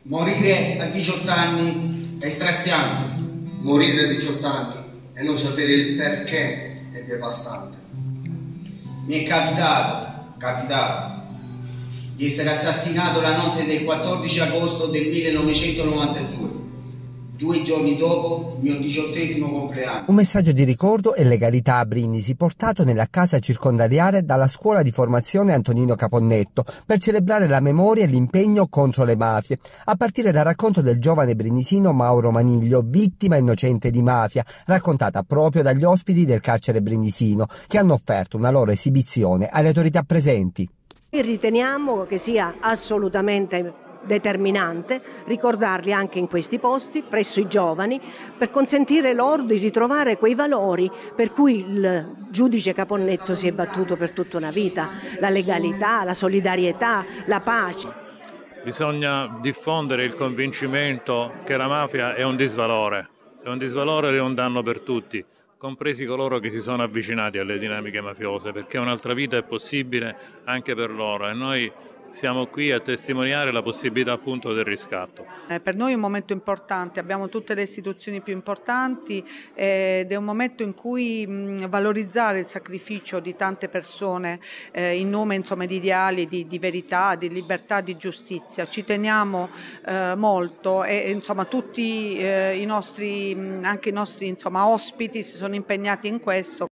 Morire a 18 anni è straziante. Morire a 18 anni e non sapere il perché è devastante. Mi è capitato, di essere assassinato la notte del 14 agosto del 1992, 2 giorni dopo il mio 18° compleanno. Un messaggio di ricordo e legalità a Brindisi, portato nella casa circondariale dalla scuola di formazione Antonino Caponnetto, per celebrare la memoria e l'impegno contro le mafie, a partire dal racconto del giovane brindisino Mauro Maniglio, vittima innocente di mafia, raccontata proprio dagli ospiti del carcere brindisino, che hanno offerto una loro esibizione alle autorità presenti. Riteniamo che sia assolutamente determinante ricordarli anche in questi posti, presso i giovani, per consentire loro di ritrovare quei valori per cui il giudice Caponnetto si è battuto per tutta una vita: la legalità, la solidarietà, la pace. Bisogna diffondere il convincimento che la mafia è un disvalore ed è un danno per tutti, compresi coloro che si sono avvicinati alle dinamiche mafiose, perché un'altra vita è possibile anche per loro e noi siamo qui a testimoniare la possibilità appunto del riscatto. Per noi è un momento importante, abbiamo tutte le istituzioni più importanti ed è un momento in cui valorizzare il sacrificio di tante persone in nome insomma, di ideali, di verità, di libertà, di giustizia. Ci teniamo molto e insomma, tutti anche i nostri insomma, ospiti si sono impegnati in questo.